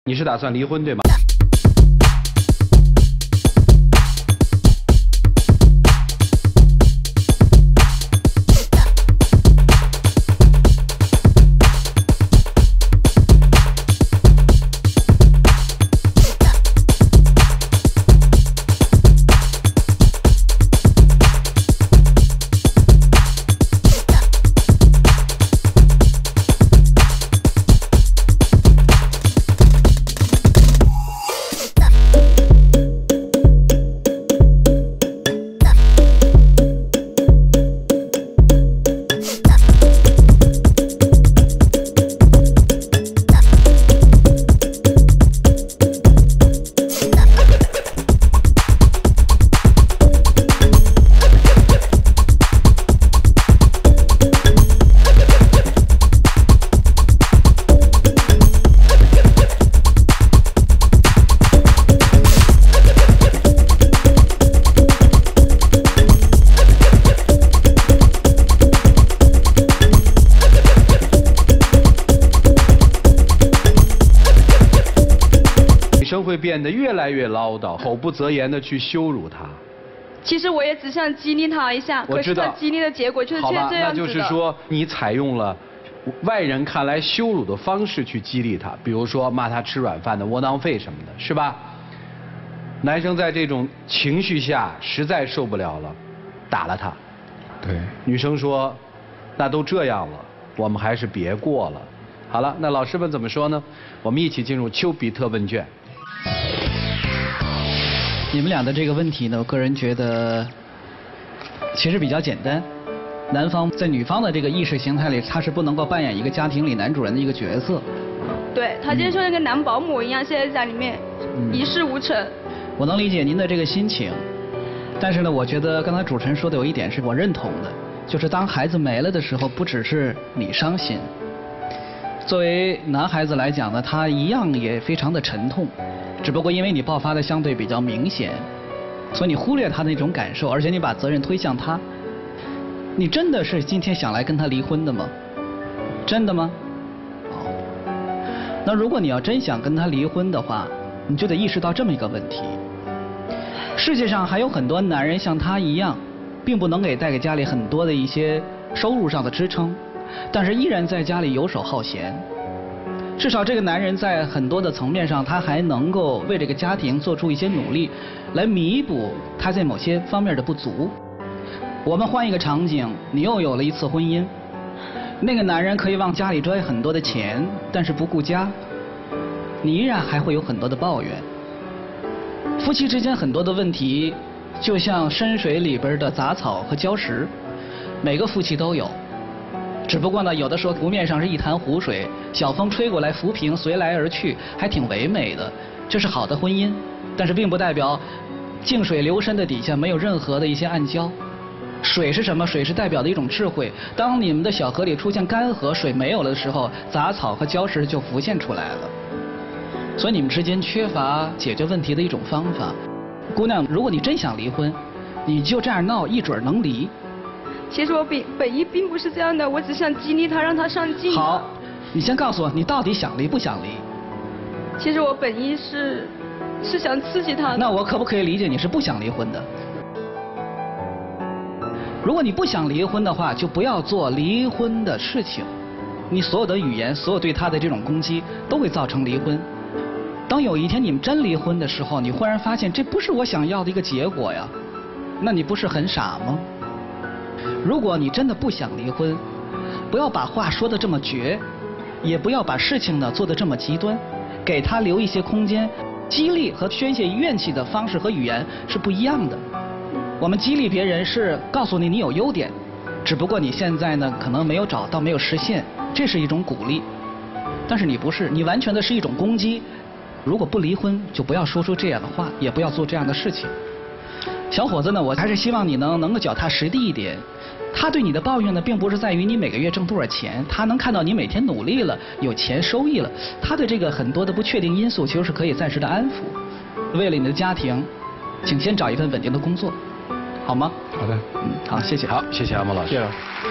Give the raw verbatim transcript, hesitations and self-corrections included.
你是打算离婚对吗？女生会变得越来越唠叨，口不择言的去羞辱他。 其实我也只想激励他一下，可是他激励的结果就是好吧， 这样子的。 那就是说你采用了外人看来羞辱的方式去激励他，比如说骂他吃软饭的窝囊废什么的，是吧？男生在这种情绪下实在受不了了，打了他。 对。 女生说，那都这样了，我们还是别过了。好了，那老师们怎么说呢？我们一起进入丘比特问卷。 你们俩的这个问题呢，我个人觉得其实比较简单。男方在女方的这个意识形态里，他是不能够扮演一个家庭里男主人的一个角色。 对，他就像一个男保姆一样，现在在里面一事无成。 我能理解您的这个心情，但是呢，我觉得刚才主持人说的有一点是我认同的，就是当孩子没了的时候，不只是你伤心，作为男孩子来讲呢，他一样也非常的沉痛。只不过因为你爆发的相对比较明显，所以你忽略他那种感受，而且你把责任推向他。你真的是今天想来跟他离婚的吗？真的吗？哦。那如果你要真想跟他离婚的话，你就得意识到这么一个问题：世界上还有很多男人像他一样，并不能给带给家里很多的一些收入上的支撑，但是依然在家里游手好闲。至少这个男人在很多的层面上，他还能够为这个家庭做出一些努力，来弥补他在某些方面的不足。我们换一个场景，你又有了一次婚姻，那个男人可以往家里拽很多的钱，但是不顾家，你依然还会有很多的抱怨。夫妻之间很多的问题，就像深水里边的杂草和礁石，每个夫妻都有。只不过呢，有的时候湖面上是一潭湖水，小风吹过来浮萍随来而去，还挺唯美的，这是好的婚姻。但是并不代表静水流深的底下没有任何的一些暗礁。水是什么？水是代表的一种智慧。当你们的小河里出现干涸，水没有了的时候，杂草和礁石就浮现出来了。所以你们之间缺乏解决问题的一种方法。姑娘，如果你真想离婚，你就这样闹，一准能离。 其实我本本意并不是这样的，我只想激励他，让他上进。 好，你先告诉我，你到底想离不想离？ 其实我本意是是想刺激他的。 那我可不可以理解你是不想离婚的？如果你不想离婚的话，就不要做离婚的事情。你所有的语言，所有对他的这种攻击，都会造成离婚。当有一天你们真离婚的时候，你忽然发现这不是我想要的一个结果呀，那你不是很傻吗？如果你真的不想离婚，不要把话说得这么绝，也不要把事情呢做得这么极端，给他留一些空间。激励和宣泄怨气的方式和语言是不一样的。我们激励别人是告诉你你有优点，只不过你现在呢可能没有找到，没有实现，这是一种鼓励。但是你不是，你完全的是一种攻击。如果不离婚，就不要说出这样的话，也不要做这样的事情。小伙子呢，我还是希望你能能够脚踏实地一点。他对你的抱怨呢，并不是在于你每个月挣多少钱，他能看到你每天努力了，有钱收益了，他的这个很多的不确定因素，其实是可以暂时的安抚。为了你的家庭，请先找一份稳定的工作，好吗？ 好的， 嗯，好，谢谢。 好，谢谢阿莫老师。 谢谢。